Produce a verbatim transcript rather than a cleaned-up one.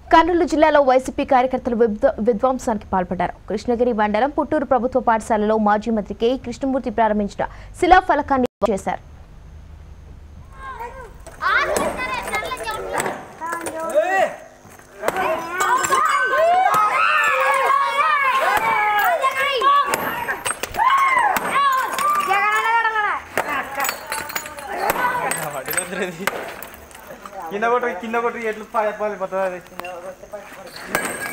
కర్నూలు జిల్లాలో వైసీపీ కార్యకర్తలు విధ్వంసానికి పాల్పడ్డారు. కృష్ణగిరి మండలం పుట్టూరు ప్రభుత్వ పాఠశాలలో మాజీ మంత్రి కె కృష్ణమూర్తి ప్రారంభించిన శిలాఫలకాన్ని చేశారు. కింద కొట్టు కింద కొట్టు ఎట్లు పది పది